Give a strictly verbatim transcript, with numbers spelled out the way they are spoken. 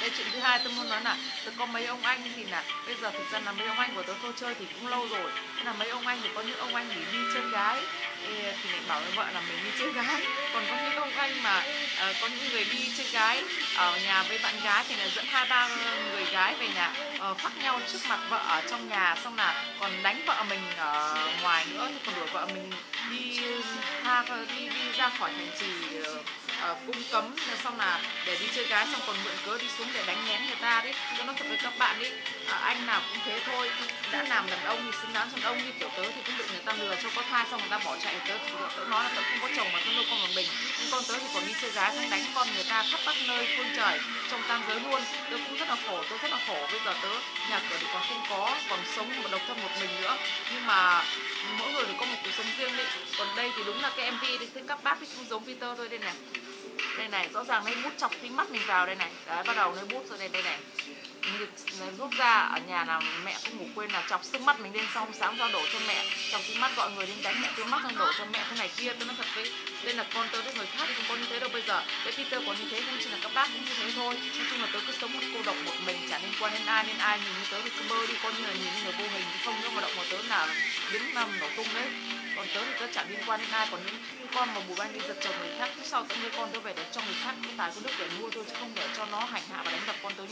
cái chuyện thứ hai tôi muốn nói là tôi có mấy ông anh thì là bây giờ thực ra là mấy ông anh của tôi thôi chơi thì cũng lâu rồi, thế là mấy ông anh thì có những ông anh thì đi chơi gái thì, thì lại bảo với vợ là mình đi chơi gái, còn có những ông anh mà uh, có những người đi chơi gái ở nhà với bạn gái thì là dẫn hai ba người gái về nhà uh, phát nhau trước mặt vợ ở trong nhà, xong là còn đánh vợ mình ở ngoài nữa, thì còn đuổi vợ mình đi tha đi đi ra khỏi thành trì uh, uh, cung cấm, xong là để đi chơi gái, xong còn mượn cớ đi xuống để đánh nhén người ta đấy. Tôi nói thật với các bạn ấy, à, anh nào cũng thế thôi, đã làm đàn ông thì xứng đáng đàn ông, như kiểu tớ thì cũng bị người ta lừa cho có thai xong người ta bỏ chạy, tớ thì tớ nói là tớ không có chồng mà tớ nuôi con một mình, nhưng con tớ thì còn đi chơi gái xong đánh con người ta khắp các nơi phương trời trong tam giới luôn. Tớ cũng rất là khổ, tớ rất là khổ, bây giờ tớ nhà cửa thì còn không có, còn sống một độc thân một mình nữa, nhưng mà mỗi người đều có một cuộc sống riêng đấy. Còn đây thì đúng là cái em vê thì các bác thì cũng giống Peter thôi, đây này, đây này, rõ ràng lấy bút chọc tí mắt mình vào đây này, đấy, bắt đầu lấy bút rồi đây, đây này, rút ra ở nhà là mẹ không ngủ quên là chọc sưng mắt mình lên, xong sáng ra đổ cho mẹ, chọc tí mắt gọi người đến đánh mẹ tí mắt, xong đổ cho mẹ thế này kia. Tôi nói thật với đây là con tớ với người khác thì không có như thế đâu. Bây giờ cái Peter còn như thế cũng chỉ là các bác cũng như thế thôi. Nói chung là tớ cứ sống một cô độc một mình, chả liên quan đến ai, nên ai nhìn như tớ thì cứ bơ đi, coi như là nhìn như người vô hình, không có hoạt động của tớ nào biến nằm nổ tung đấy. Còn tớ thì tớ chẳng liên quan đến ai. Còn những con mà bù anh đi giật chồng người khác, sau tớ nuôi con tớ về để cho người khác cái tài có đức để nuôi tôi, chứ không để cho nó hành hạ và đánh đập con tớ.